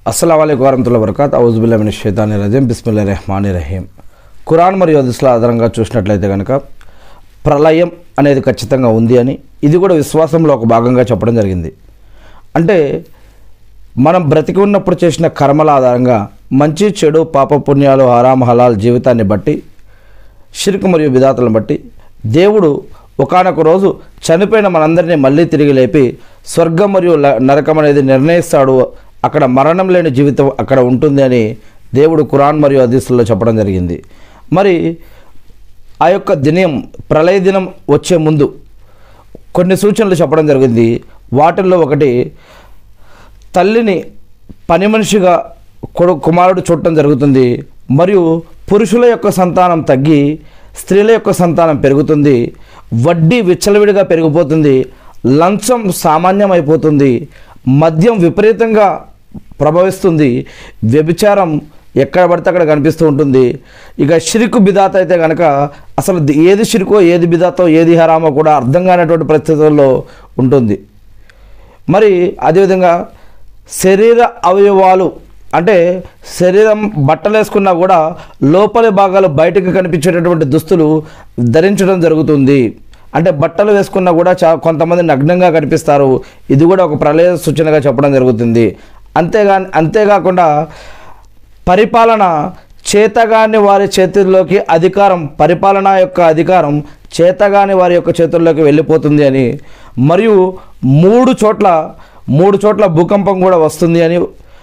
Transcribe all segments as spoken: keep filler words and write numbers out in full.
అస్సలాము అలైకుం వరహ్మతుల్లాహి వబరకాతుహు ఔజు బిల్లాహి మినష్ షైతానిర్ రజీం బిస్మిల్లాహిర్ రహ్మానిర్ రహీం. ఖురాన్ మరియు హదీస్ల ఆధారంగా చూసినట్లయితే కనుక ప్రళయం అనేది ఖచ్చితంగా ఉంది అని, ఇది కూడా విశ్వాసంలో ఒక భాగంగా చెప్పడం జరిగింది. అంటే మనం బ్రతికి ఉన్నప్పుడు చేసిన కర్మల ఆధారంగా మంచి చెడు పాప పుణ్యాలు హరాం హలాల్ జీవితాన్ని బట్టి షిర్క్ మరియు బిదాతులను బట్టి దేవుడు ఒకానొక రోజు చనిపోయిన మనందరినీ మళ్ళీ తిరిగి లేపి స్వర్గం మరియు నరకం అనేది నిర్ణయిస్తాడు, అక్కడ మరణం లేని జీవితం అక్కడ ఉంటుంది అని దేవుడు ఖురాన్ మరియు హదీసుల్లో చెప్పడం జరిగింది. మరి ఆ యొక్క దినం ప్రళయ దినం వచ్చే ముందు కొన్ని సూచనలు చెప్పడం జరిగింది. వాటిల్లో ఒకటి, తల్లిని పని మనిషిగా కొడు కుమారుడు చూడటం జరుగుతుంది, మరియు పురుషుల యొక్క సంతానం తగ్గి స్త్రీల యొక్క సంతానం పెరుగుతుంది, వడ్డీ విచ్చలవిడిగా పెరిగిపోతుంది, లంచం సామాన్యమైపోతుంది, మద్యం విపరీతంగా ప్రభవిస్తుంది, వ్యభిచారం ఎక్కడ పడితే అక్కడ కనిపిస్తూ ఉంటుంది. ఇక షిర్కు బిదాత్ అయితే కనుక అసలు ఏది షిర్కో ఏది బిదాతో ఏది హరామో కూడా అర్థం కానటువంటి పరిస్థితుల్లో ఉంటుంది. మరి అదేవిధంగా శరీర అవయవాలు, అంటే శరీరం బట్టలు వేసుకున్నా కూడా లోపలి భాగాలు బయటకు కనిపించేటటువంటి దుస్తులు ధరించడం జరుగుతుంది. అంటే బట్టలు వేసుకున్నా కూడా చా కొంతమంది నగ్నంగా కనిపిస్తారు. ఇది కూడా ఒక ప్రళయ సూచనగా చెప్పడం జరుగుతుంది. అంతేగా అంతేకాకుండా పరిపాలన చేతగాని వారి చేతుల్లోకి అధికారం పరిపాలన యొక్క అధికారం చేతగాని వారి యొక్క చేతుల్లోకి వెళ్ళిపోతుంది అని, మరియు మూడు చోట్ల మూడు చోట్ల భూకంపం కూడా వస్తుంది అని,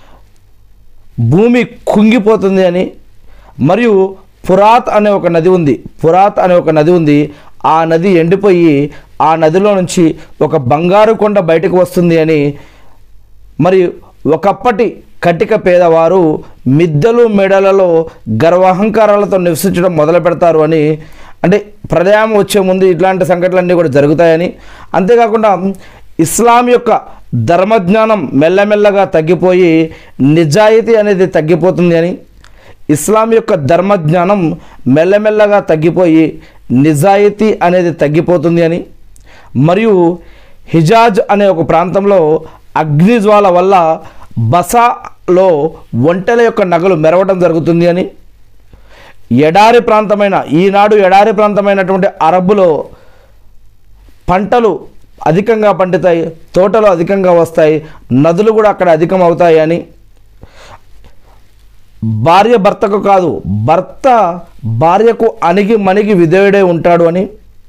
భూమి కుంగిపోతుంది అని, మరియు ఫురాత్ అనే ఒక నది ఉంది ఫురాత్ అనే ఒక నది ఉంది ఆ నది ఎండిపోయి ఆ నదిలో నుంచి ఒక బంగారు కొండ బయటకు వస్తుంది అని, మరి ఒకప్పటి కటిక పేదవారు మిద్దెలు మెడలలో గర్వహంకారాలతో నివసించడం మొదలు పెడతారు అని, అంటే ప్రళయం వచ్చే ముందు ఇట్లాంటి సంఘటనలన్నీ కూడా జరుగుతాయని, అంతేకాకుండా ఇస్లాం యొక్క ధర్మజ్ఞానం మెల్లమెల్లగా తగ్గిపోయి నిజాయితీ అనేది తగ్గిపోతుంది అని, ఇస్లాం యొక్క ధర్మజ్ఞానం మెల్లమెల్లగా తగ్గిపోయి నిజాయితీ అనేది తగ్గిపోతుంది అని, మరియు హిజాజ్ అనే ఒక ప్రాంతంలో అగ్నిజ్వాల వల్ల బసాలో ఒంటెల యొక్క నగలు మెరవడం జరుగుతుంది అని, ఎడారి ప్రాంతమైన ఈనాడు ఎడారి ప్రాంతమైనటువంటి అరబ్బులో పంటలు అధికంగా పండుతాయి, తోటలు అధికంగా వస్తాయి, నదులు కూడా అక్కడ అధికం అవుతాయి అని, భార్య భర్తకు కాదు భర్త భార్యకు అణిగి మణిగి విధేయుడే ఉంటాడు అని,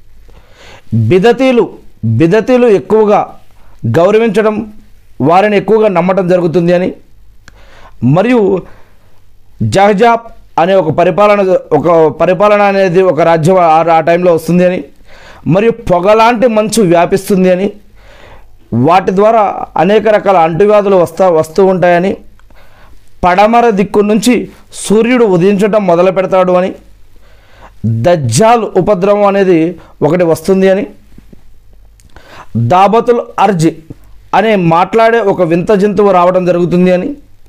బిదతీలు బిదతీలు ఎక్కువగా గౌరవించడం వారిని ఎక్కువగా నమ్మటం జరుగుతుంది అని, మరియు జహజాబ్ అనే ఒక పరిపాలన ఒక పరిపాలన అనేది ఒక రాజ్యం ఆ టైంలో వస్తుంది అని, మరియు పొగలాంటి మంచు వ్యాపిస్తుంది అని, వాటి ద్వారా అనేక రకాల అంటువ్యాధులు వస్తా వస్తూ ఉంటాయని, పడమర దిక్కు నుంచి సూర్యుడు ఉదయించడం మొదలు పెడతాడు అని, దజ్జాల్ ఉపద్రవం అనేది ఒకటి వస్తుంది అని, దాబతుల్ అర్జ్ అనే మాట్లాడే ఒక వింత జంతువు రావడం జరుగుతుంది అని,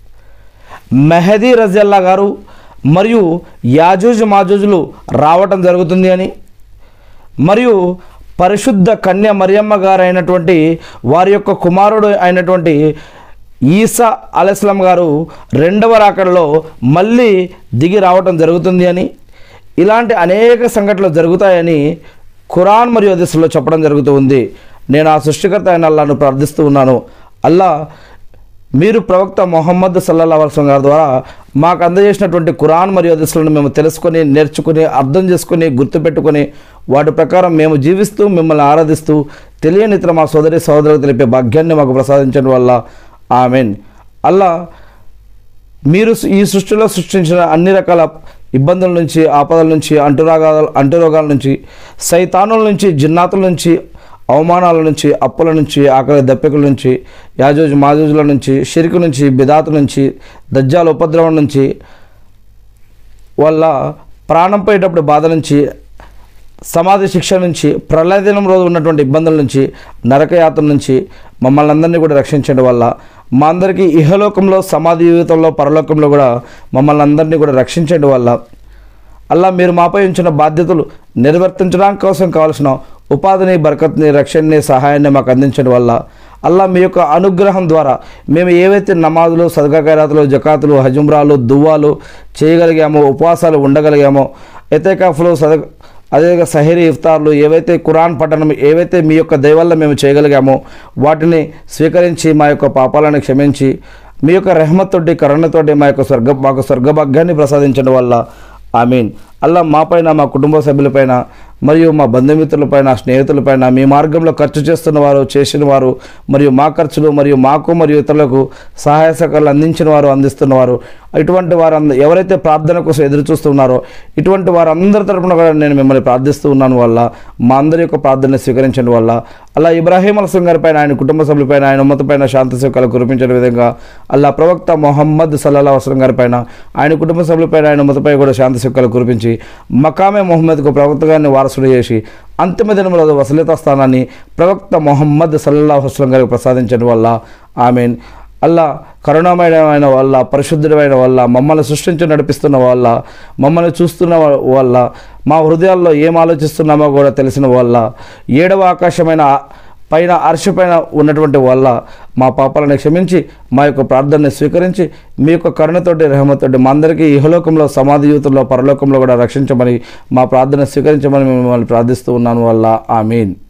మెహదీ రజల్లా గారు మరియు యాజూజ్ మాజూజులు రావటం జరుగుతుంది అని, మరియు పరిశుద్ధ కన్య మరియమ్మ గారు అయినటువంటి వారి యొక్క కుమారుడు అయినటువంటి ఈసా అలైహిస్సలాం గారు రెండవ రాకడలో మళ్ళీ దిగి రావటం జరుగుతుంది అని, ఇలాంటి అనేక సంఘటనలు జరుగుతాయని ఖురాన్ మరియు హదీసుల్లో చెప్పడం జరుగుతూ ఉంది. నేను ఆ సృష్టికర్త అయిన అల్లాహ్ను ప్రార్థిస్తూ ఉన్నాను, అల్లా మీరు ప్రవక్త మొహమ్మద్ సల్లల్లాహు అలైహి వసల్లం గారి ద్వారా మాకు అందజేసినటువంటి ఖురాన్ మరియు హదీసులను మేము తెలుసుకొని నేర్చుకుని అర్థం చేసుకుని గుర్తుపెట్టుకొని వాటి ప్రకారం మేము జీవిస్తూ మిమ్మల్ని ఆరాధిస్తూ తెలియని ఇతర మా సోదరి సోదరులకు తెలిపే భాగ్యాన్ని మాకు ప్రసాదించడం వల్ల ఆమెన్. అల్లా మీరు ఈ సృష్టిలో సృష్టించిన అన్ని రకాల ఇబ్బందుల నుంచి ఆపదల నుంచి అంటురోగాల అంటురోగాల నుంచి సైతానుల నుంచి జిన్నాతుల నుంచి అవమానాల నుంచి అప్పుల నుంచి ఆకలి దప్పికల నుంచి యాజూజ్ మాజూజుల నుంచి షిర్కు నుంచి బిదాతు నుంచి దజ్జాల్ ఉపద్రవం నుంచి వల్ల ప్రాణం పోయేటప్పుడు బాధ నుంచి సమాధి శిక్ష నుంచి ప్రళయ దినం రోజు ఉన్నటువంటి ఇబ్బందుల నుంచి నరకయాత్ర నుంచి మమ్మల్ని అందరినీ కూడా రక్షించడం వల్ల మా అందరికీ ఇహలోకంలో సమాధి జీవితంలో పరలోకంలో కూడా మమ్మల్ని అందరినీ కూడా రక్షించడం వల్ల అల్లా మీరు మాపై ఉంచిన బాధ్యతలు నిర్వర్తించడానికి కోసం కావాల్సిన ఉపాధిని బరకత్ని రక్షణని సహాయాన్ని మాకు అందించడం వల్ల అల్లా మీ యొక్క అనుగ్రహం ద్వారా మేము ఏవైతే నమాజులు సదకా ఖైరాతులు జకాతులు హజుమ్రాలు దువ్వాలు చేయగలిగామో, ఉపవాసాలు ఉండగలిగామో, ఎతేకాఫ్లు సద అదేవిధంగా సహరీ ఇఫ్తార్లు ఏవైతే ఖురాన్ పఠనం ఏవైతే మీ యొక్క దయ వల్ల మేము చేయగలిగామో వాటిని స్వీకరించి మా యొక్క పాపాలను క్షమించి మీ యొక్క రెహమత్తోటి కరుణతోటి మా యొక్క స్వర్గ మాకు స్వర్గభాగ్యాన్ని ప్రసాదించడం వల్ల ఆమీన్. అల్లా మాపైన మా కుటుంబ సభ్యులపైన మరియు మా బంధుమిత్రులపైన స్నేహితులపైన మీ మార్గంలో ఖర్చు చేస్తున్న వారు చేసిన వారు మరియు మా ఖర్చులు మరియు మాకు మరియు ఇతరులకు సహాయ సహకారాలు అందించిన వారు అందిస్తున్నవారు ఇటువంటి వారు ఎవరైతే ప్రార్థన కోసం ఎదురు చూస్తున్నారో ఇటువంటి వారందరి తరపున కూడా నేను మిమ్మల్ని ప్రార్థిస్తూ ఉన్నాను వల్ల మా అందరి యొక్క ప్రార్థన స్వీకరించడం వల్ల అల్లా ఇబ్రాహీం అలైహిస్సలాం గారిపైన ఆయన కుటుంబ సభ్యులపైన ఆయన ఉమ్మతపైన శాంతి సుఖాలు కురిపించిన విధంగా అల్లా ప్రవక్త మొహమ్మద్ సల్లల్లాహు అలైహి వసల్లం గారిపైన ఆయన కుటుంబ సభ్యులపైన ఆయన ఉమ్మతపై కూడా శాంతి సుఖాలు కురిపించి మకామే మొహమ్మద్కు ప్రవక్త గారిని వారసుడు చేసి అంతిమ దినంలో వసలిత స్థానాన్ని ప్రవక్త మొహమ్మద్ సల్లల్లాహు అలైహి వసల్లం గారికి ప్రసాదించడం వల్ల ఆమీన్. అల్లా కరుణామయమైన వల్ల పరిశుద్ధుడమైన వల్ల మమ్మల్ని సృష్టించి నడిపిస్తున్న వల్ల మమ్మల్ని చూస్తున్న వల్ల మా హృదయాల్లో ఏం ఆలోచిస్తున్నామో కూడా తెలిసిన వల్ల ఏడవ ఆకాశమైన పైన అర్ష పైన ఉన్నటువంటి వల్ల మా పాపాలను క్షమించి మా యొక్క ప్రార్థనని స్వీకరించి మీ యొక్క కరుణతోటి రెహమతోటి మా అందరికీ ఇహలోకంలో సమాధి యూతుల్లో పరలోకంలో కూడా రక్షించమని మా ప్రార్థన స్వీకరించమని మిమ్మల్ని ప్రార్థిస్తూ ఉన్నాను వల్ల ఆమీన్.